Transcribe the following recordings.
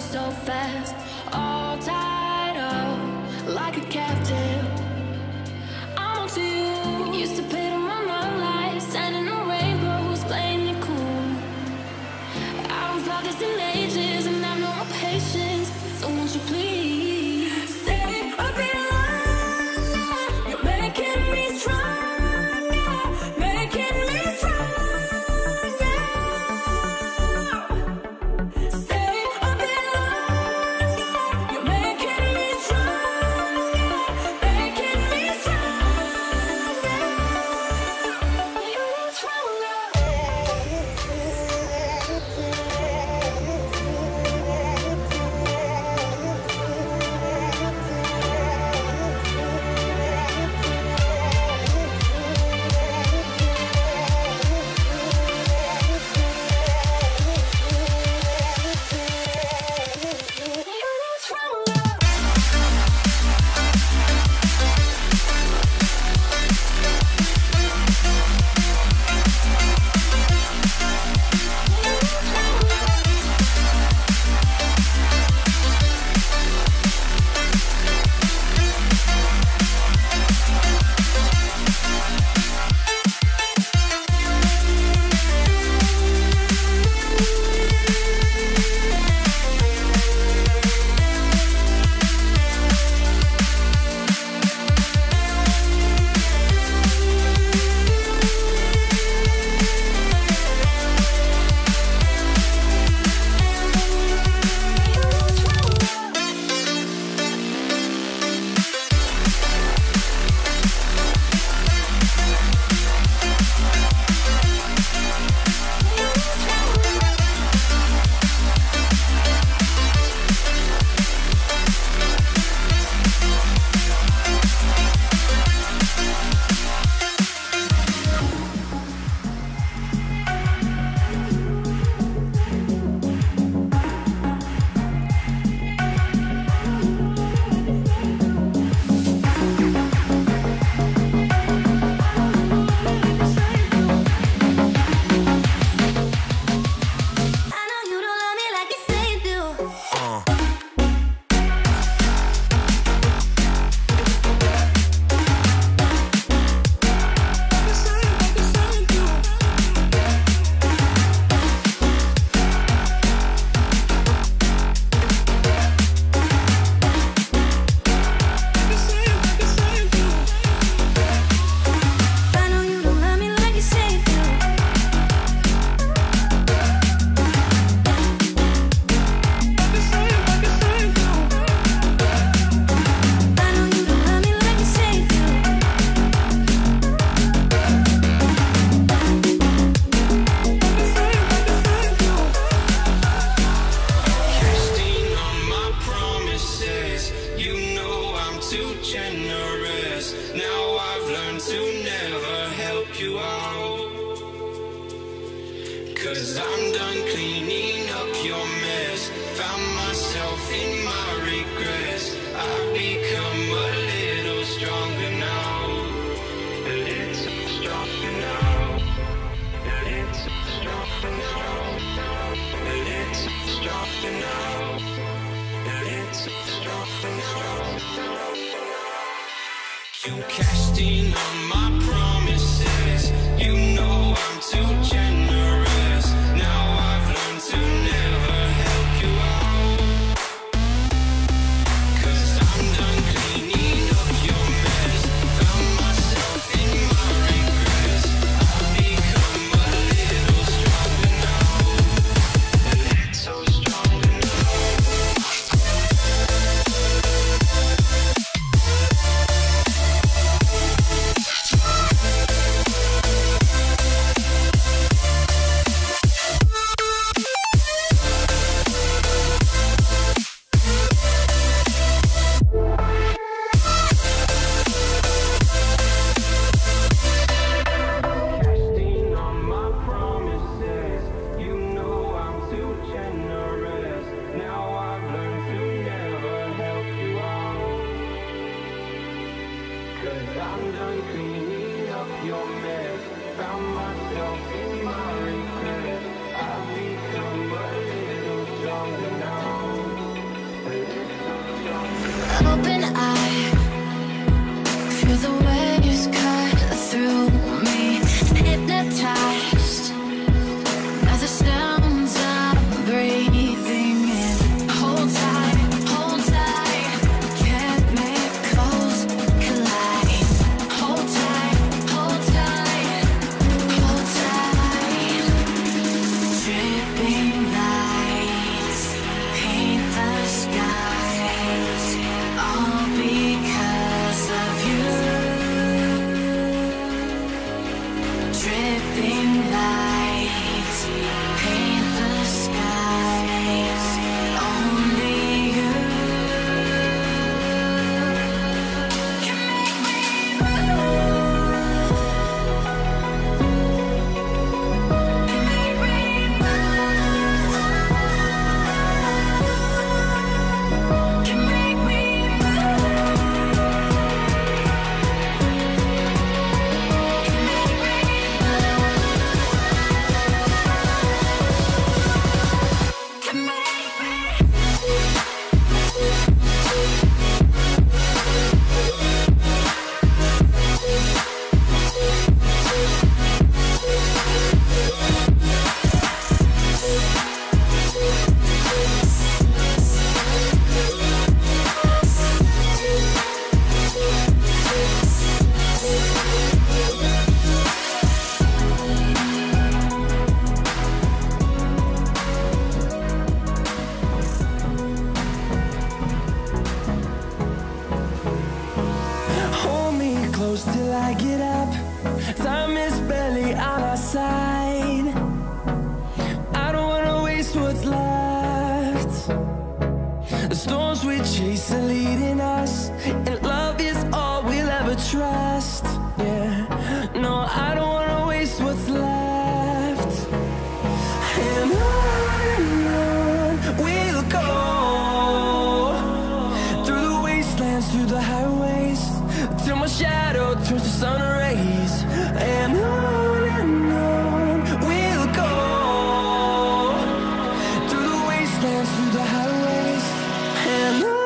so fast, all tied up like a captive. I'm on to you. Used to pay to my life, standing on rainbows, playing it cool. I don't felt this in ages, and I have no more patience. So won't you please stay a bit longer? You're making me stronger, making me stronger. Stay a bit longer. You're making me stronger, making me stronger. You're stronger. Cause I'm done cleaning up your mess. Found myself in my regrets. I've become a little stronger now. A little stronger now. A little stronger now. A little stronger now. A little stronger now. You cashed in on my promises. You know I'm too generous. Now I've learned to never help you out. Cause I'm done cleaning up your mess. Found myself in my regrets. I've become a little stronger now. A little stronger now. I'm done cleaning up your mess. Found myself in my regrets. I've become a little stronger now. I get up, time is barely on our side. I don't wanna waste what's left. The storms we chase are leading us, and love is all we'll ever trust. Yeah, no, I don't wanna waste what's left. And on we'll go, through the wastelands, through the highways, till my shadow turns to sun rays. And on we'll go, through the wastelands, through the highways, and on we'll go.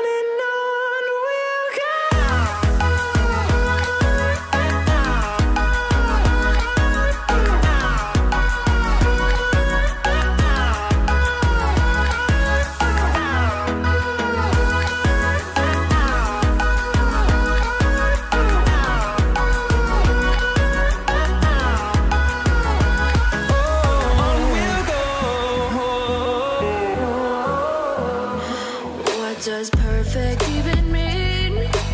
What does perfect even mean?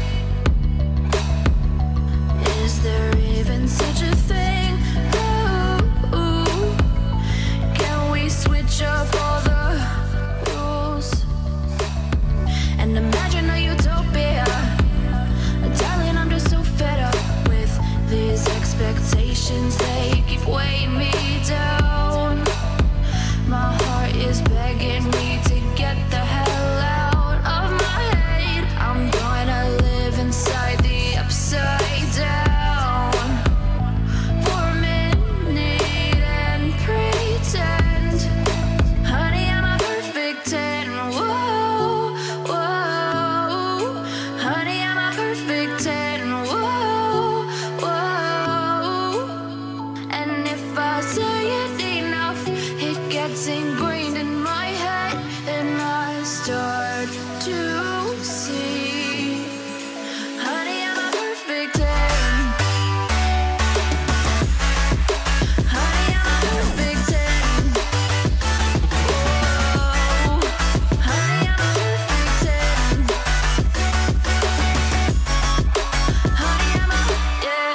Is there even such a thing? Ooh, can we switch up all the rules and imagine a utopia? Darling, I'm just so fed up with these expectations. They keep weighing me down. My heart is begging me to get the hell out of my head. I'm gonna live inside the upside down for a minute and pretend, honey, I'm a perfect 10. Whoa, whoa, honey, I'm a perfect 10. Whoa, whoa, and if I say it enough, it gets ingrained in my head, and I start to see, honey, I'm a perfect 10. Honey, I'm a perfect 10. Whoa, honey, I'm a perfect 10. Honey, I'm a, yeah.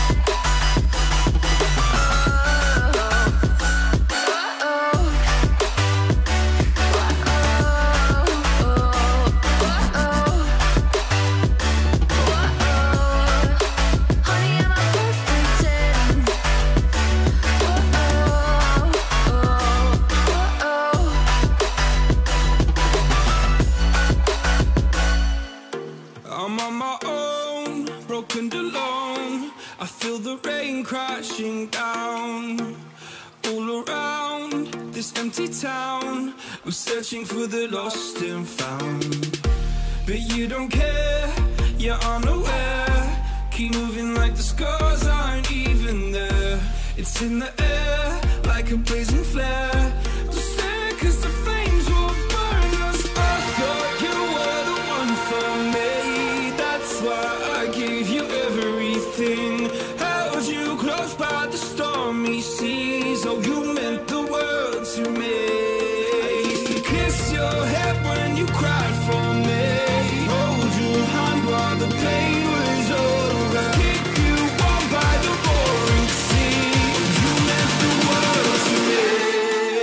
I'm on my own, broken and alone. I feel the rain crashing down all around this empty town. I'm searching for the lost and found, but you don't care, you're unaware. Keep moving like the scars aren't even there. It's in the air like a blazing flare. Don't stare 'cause the flames will burn us. I thought you were the one for me. That's why I gave you everything. Held you close by the stormy seas. Oh, you meant the world to me. I used to kiss your head when you cried for me. Hold your hand while the pain was over. Keep you warm by the roaring sea. Oh, you meant the world to me.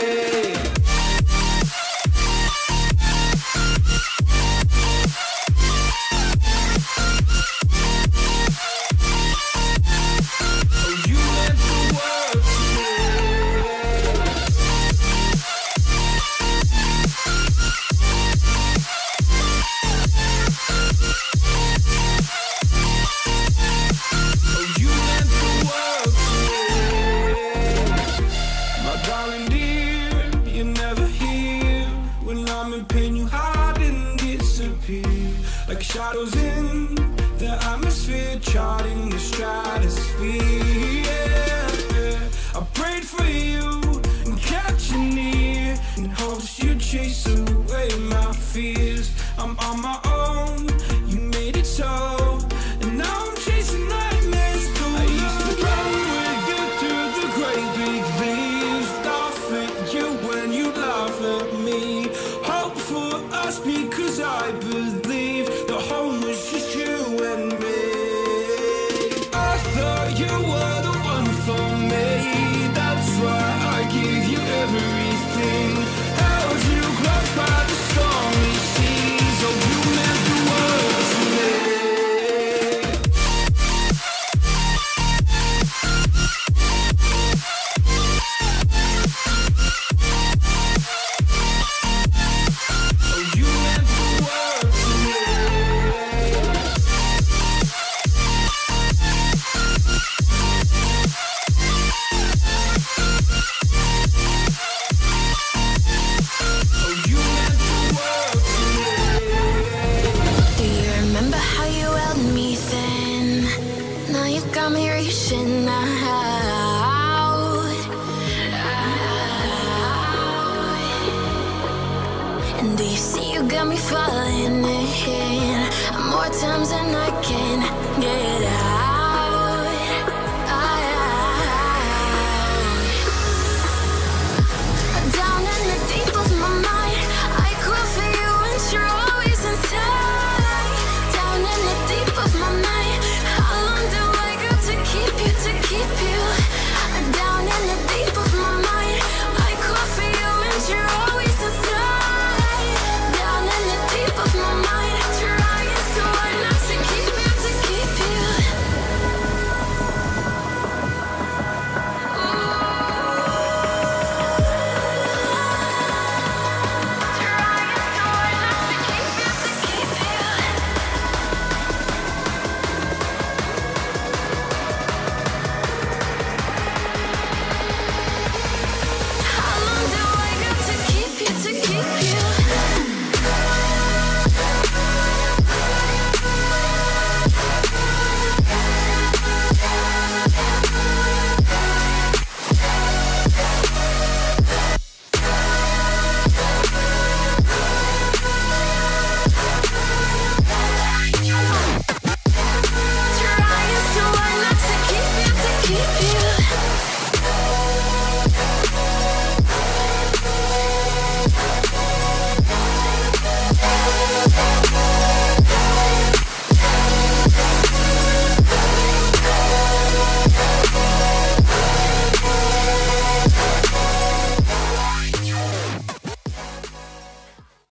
reaching out. And do you see you got me falling in more times than I can get out?